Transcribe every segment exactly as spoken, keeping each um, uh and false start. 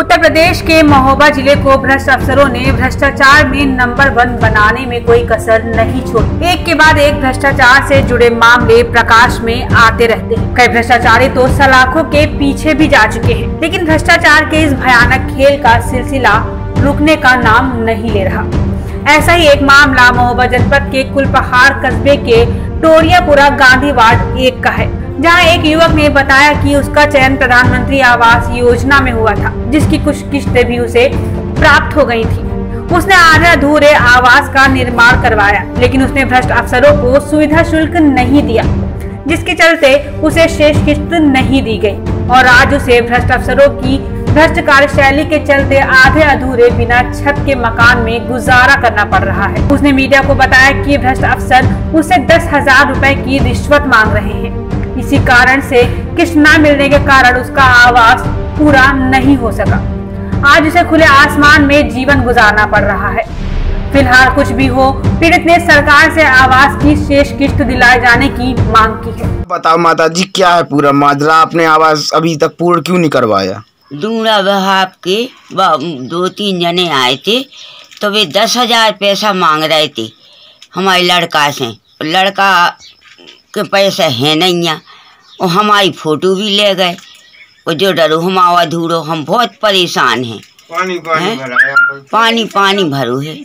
उत्तर प्रदेश के महोबा जिले को भ्रष्ट अफसरों ने भ्रष्टाचार में नंबर वन बनाने में कोई कसर नहीं छोड़ी। एक के बाद एक भ्रष्टाचार से जुड़े मामले प्रकाश में आते रहते हैं। कई भ्रष्टाचारी तो सलाखों के पीछे भी जा चुके हैं, लेकिन भ्रष्टाचार के इस भयानक खेल का सिलसिला रुकने का नाम नहीं ले रहा। ऐसा ही एक मामला महोबा जनपद के कुलपहाड़ कस्बे के टोरियापुरा गांधी वार्ड एक का है, जहां एक युवक ने बताया कि उसका चयन प्रधानमंत्री आवास योजना में हुआ था, जिसकी कुछ किस्तें भी उसे प्राप्त हो गई थी। उसने आधे अधूरे आवास का निर्माण करवाया, लेकिन उसने भ्रष्ट अफसरों को सुविधा शुल्क नहीं दिया, जिसके चलते उसे शेष किस्त नहीं दी गई और आज उसे भ्रष्ट अफसरों की भ्रष्ट कार्यशैली के चलते आधे अधूरे बिना छत के मकान में गुजारा करना पड़ रहा है। उसने मीडिया को बताया कि भ्रष्ट अफसर उससे दस हजार रुपए की रिश्वत मांग रहे हैं। इसी कारण से किस्त न मिलने के कारण उसका आवास पूरा नहीं हो सका। आज उसे खुले आसमान में जीवन गुजारना पड़ रहा है। फिलहाल कुछ भी हो, पीड़ित ने सरकार से आवास की शेष किस्त दिलाए जाने की मांग की है। बताओ माता जी, क्या है पूरा माजरा? आपने आवास अभी तक पूर्ण क्यों नहीं करवाया? दूंगा विभाग के दो तीन जने आए थे, तो वे दस हजार पैसा मांग रहे थे हमारे लड़का से। लड़का के पैसे है नहीं है और हमारी फोटो भी ले गए और जो डरो हम अधूरो। हम बहुत परेशान हैं। पानी पानी भरा है, पानी पानी भरो है।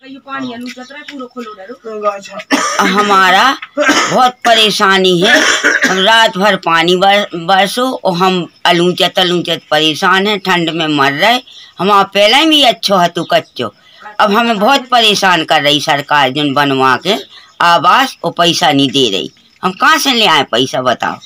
हमारा बहुत परेशानी है। हम रात भर पानी बरसो और हम अलूचत अलूचत परेशान हैं। ठंड में मर रहे। हमारा पहले भी अच्छो है तो कच्चो। अब हमें बहुत परेशान कर रही सरकार, जिन बनवा के आवास और पैसा नहीं दे रही। हम कहाँ से ले आए पैसा, बताओ?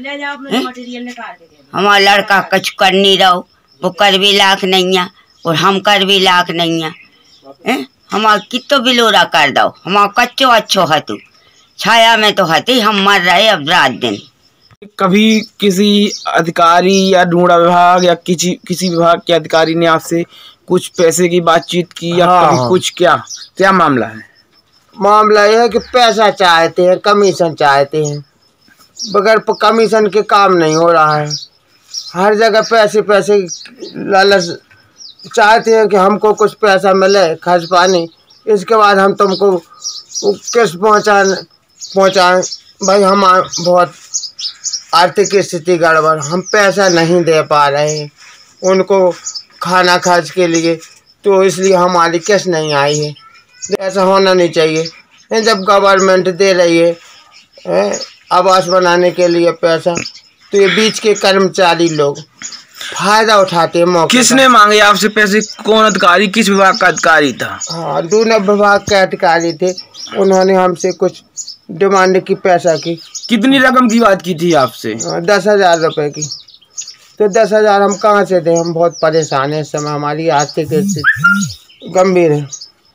हमारा लड़का कुछ कर नहीं रहो, वो करवे लाख नहीं है और हम करवे लाख नहीं है। हमारा कितो बिलोरा कर दो। हमारा कच्चो अच्छो है तो छाया में तो हते हम मर रहे अब रात दिन। कभी किसी अधिकारी या ढूंढा विभाग या किसी किसी विभाग के अधिकारी ने आपसे कुछ पैसे की बातचीत की या हाँ, कभी कुछ क्या क्या मामला है? मामला यह है कि पैसा चाहते हैं, कमीशन चाहते हैं। बगैर कमीशन के काम नहीं हो रहा है। हर जगह पैसे पैसे लालच चाहते हैं कि हमको कुछ पैसा मिले खर्च पानी, इसके बाद हम तुमको किस्त पहुँचा पहुँचाएँ। भाई हम बहुत आर्थिक स्थिति गड़बड़, हम पैसा नहीं दे पा रहे हैं उनको खाना खर्च के लिए, तो इसलिए हमारी किस्त नहीं आई है। ऐसा होना नहीं चाहिए। जब गवर्नमेंट दे रही है आवास बनाने के लिए पैसा, तो ये बीच के कर्मचारी लोग फायदा उठाते हैं मौके। किसने मांगे आपसे पैसे? कौन अधिकारी, किस विभाग का अधिकारी था? हाँ, दोनों विभाग के अधिकारी थे। उन्होंने हमसे कुछ डिमांड की पैसा की। कितनी रकम की बात की थी आपसे? दस हजार रुपए की। तो दस हजार हम कहाँ से दें? हम बहुत परेशान हैं इस समय, हमारी आर्थिक स्थिति गंभीर है।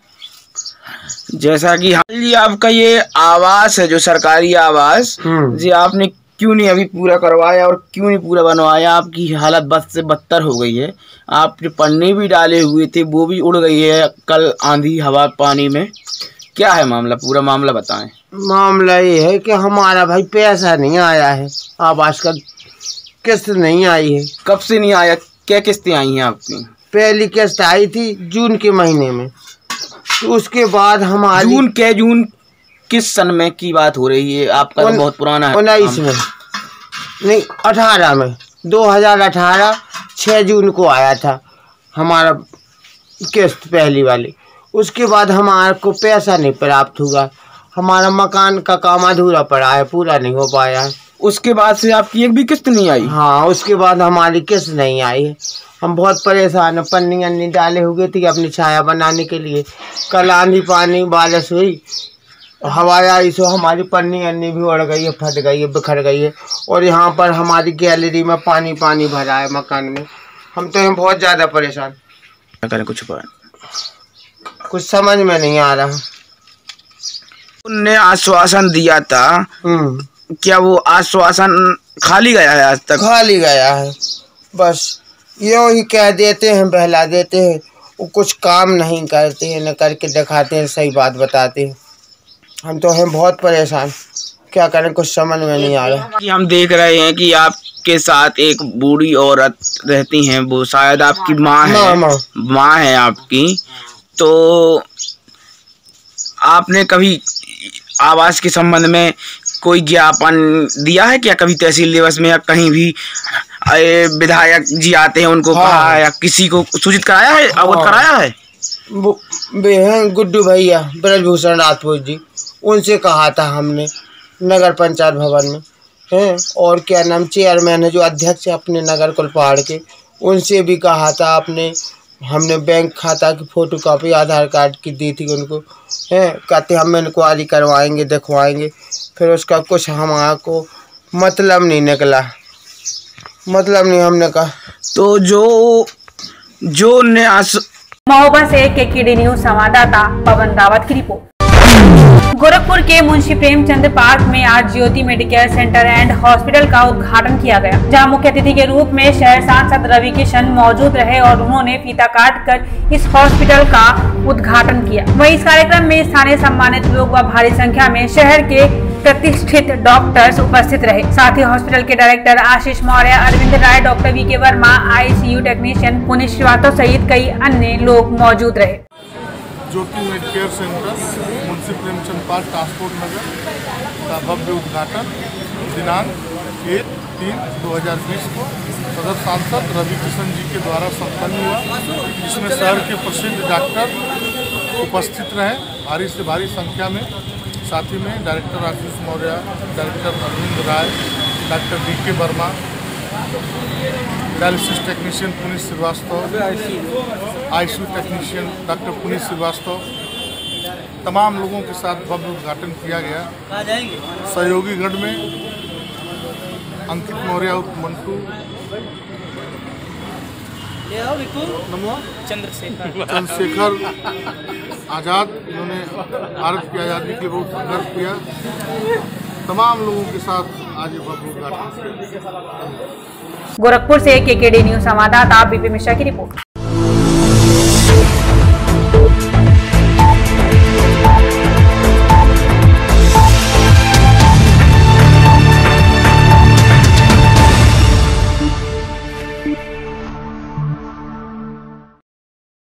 जैसा कि जी आपका ये आवास है जो सरकारी आवास जी, आपने क्यों नहीं अभी पूरा करवाया और क्यों नहीं पूरा बनवाया? आपकी हालत बद से बदतर हो गई है। आप जो पन्ने भी डाले हुए थे वो भी उड़ गई है कल आंधी हवा पानी में। क्या है मामला? पूरा मामला बताएं। मामला ये है कि हमारा भाई पैसा नहीं आया है, आवास का किस्त नहीं आई है। कब से नहीं आया? क्या किस्तें आई हैं आपकी? पहली किस्त आई थी जून के महीने में, तो उसके बाद हमारी जून के जून किस सन में की बात हो रही है? आपका तो बहुत पुराना है। उन्नीस में नहीं, अठारह में, दो हजार अठारह छः जून को आया था हमारा किस्त पहली वाली। उसके बाद हमारे को पैसा नहीं प्राप्त हुआ। हमारा मकान का काम अधूरा पड़ा है, पूरा नहीं हो पाया है। उसके बाद से आपकी एक भी किस्त नहीं आई? हाँ, उसके बाद हमारी किस्त नहीं आई है। हम बहुत परेशान हैं। पन्नी अन्नी डाले हुए थे अपनी छाया बनाने के लिए। कल आंधी पानी बारिश हुई, हवा आई, सो हमारी पन्नी अन्नी भी उड़ गई है, फट गई है, बिखर गई है। और यहाँ पर हमारी गैलरी में पानी पानी भरा है मकान में। हम तो हैं बहुत ज़्यादा परेशान। क्या करें? कुछ पर कुछ समझ में नहीं आ रहा। उनने आश्वासन दिया था, क्या वो आश्वासन खाली गया है? आज तक खाली गया है। बस यूँ ही कह देते हैं, बहला देते हैं, वो कुछ काम नहीं करते हैं, न करके दिखाते हैं, सही बात बताते हैं। हम तो हैं बहुत परेशान, क्या करें, कुछ समझ में नहीं आ रहा। कि हम देख रहे हैं कि आप आपके साथ एक बूढ़ी औरत रहती हैं, वो शायद आपकी माँ है, माँ माँ माँ है आपकी। तो आपने कभी आवास के संबंध में कोई ज्ञापन दिया है क्या, कभी तहसील दिवस में या कहीं भी विधायक जी आते हैं उनको हाँ। कहा या किसी को सूचित कराया है, अवगत हाँ। कराया है? वो वे हैं गुड्डू भैया ब्रजभूषण राजपूत जी, उनसे कहा था हमने नगर पंचायत भवन में हैं। और क्या नाम चेयरमैन है जो अध्यक्ष है अपने नगर कुलपहाड़ के, उनसे भी कहा था। आपने हमने बैंक खाता की फोटो कॉपी आधार कार्ड की दी थी उनको हैं। कहते हम इंक्वायरी करवाएंगे दिखवाएंगे, फिर उसका कुछ हमारा को मतलब नहीं निकला, मतलब नहीं। हमने कहा तो जो जो न्यास महोबा से के के डी न्यूज संवाददाता पवन रावत की रिपोर्ट। गोरखपुर के मुंशी प्रेमचंद पार्क में आज Jyoti medicare centre and hospital का उद्घाटन किया गया, जहां मुख्य अतिथि के रूप में शहर सांसद रवि किशन मौजूद रहे और उन्होंने फीता काट कर इस हॉस्पिटल का उद्घाटन किया। वहीं इस कार्यक्रम में स्थानीय सम्मानित लोग व भारी संख्या में शहर के प्रतिष्ठित डॉक्टर्स उपस्थित रहे। साथ ही हॉस्पिटल के director Ashish Maurya, Arvind Rai, doctor V K Verma, ICU technician Puneet Srivastava सहित कई अन्य लोग मौजूद रहे। Jyoti medicare centre Munshi Premchand park transport Nagar का भव्य उद्घाटन दिनांक एक तीन दो हज़ार बीस को सदर सांसद रवि किशन जी के द्वारा संपन्न हुआ, जिसमें शहर के प्रसिद्ध डॉक्टर उपस्थित रहे भारी से भारी संख्या में। साथ ही में director Ashish Maurya, director Arvind Rai, doctor V K Verma, dialysis technician Puneet Srivastava, ICU technician doctor Puneet Srivastava, तमाम लोगों के साथ भव्य उद्घाटन किया गया। सहयोगी गण में अंकित मौर्य उर्फ मंटू, चंद्रशेखर चंद्रशेखर आज़ाद, इन्होंने भारत की आज़ादी के लिए बहुत संघर्ष किया। तमाम लोगों के साथ आज भव्य उद्घाटन। गोरखपुर से के के डी न्यूज संवाददाता बीपी मिश्रा की रिपोर्ट।